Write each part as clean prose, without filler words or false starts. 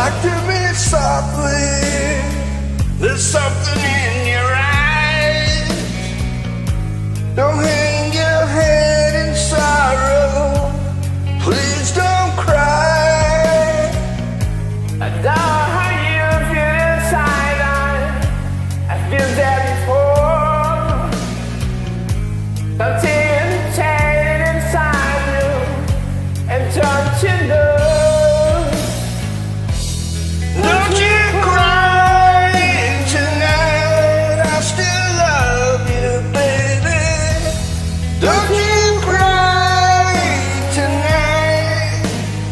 Talk to me softly. There's something in your eyes. Don't hang your head in sorrow. Please don't cry. I don't know how you feel inside. I feel that before. Something changed inside you, and don't you know? Don't you cry tonight. I still love you, baby. Don't you cry tonight.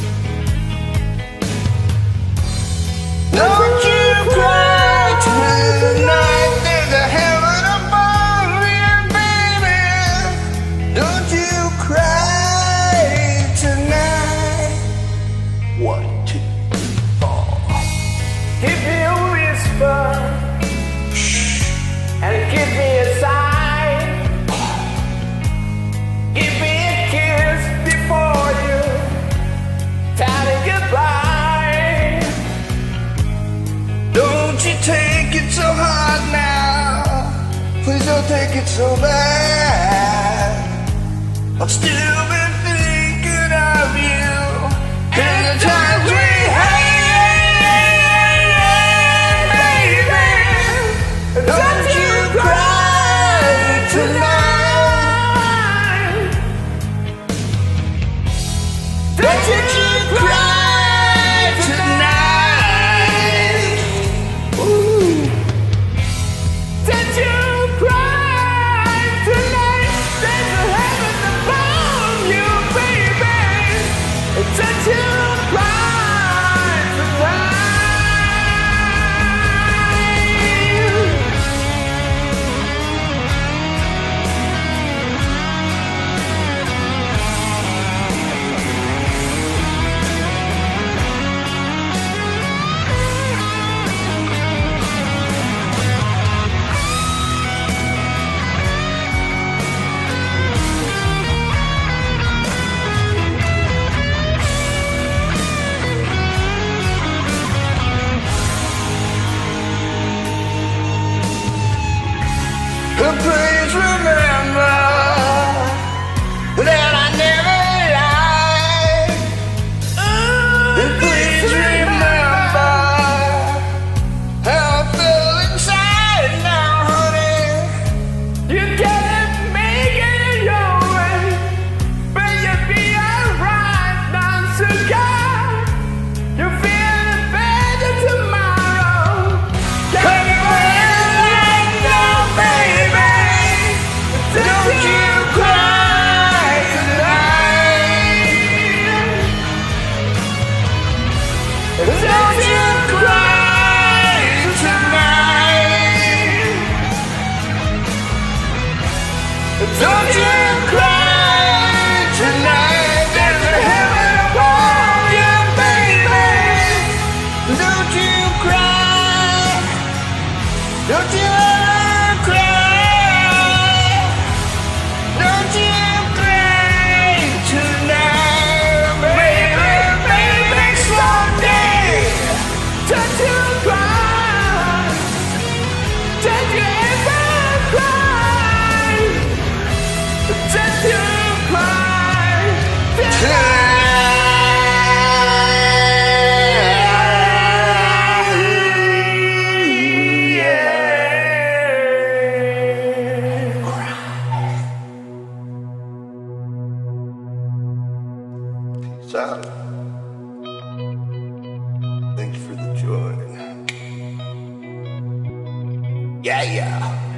Don't you cry tonight. There's a heaven above you, baby. Don't you cry tonight. 1, 2, 4. Give me a whisper, and give me a sign. Give me a kiss before you tell me goodbye. Don't you take it so hard now. Please don't take it so bad. I've still been thinking of you and the times we had, baby. Don't you cry tonight. Don't you cry tonight. Ooh. Don't you cry tonight. There's a heaven above you, baby. Don't you cry tonight. But please remember that I never lied. And please remember how I feel inside now, honey. You gotta make it your way, but you'll be alright, not so God. You'll feel better tomorrow. Come right now, baby. Don't you cry tonight. Don't you cry tonight. Don't you cry tonight. There's a heaven above you, baby. Don't you cry. Don't you ever cry. Don't you cry tonight, baby, baby, someday. Don't you cry. Don't you ever cry. Don't you cry. Peace out. Thanks for the joy. Yeah, yeah.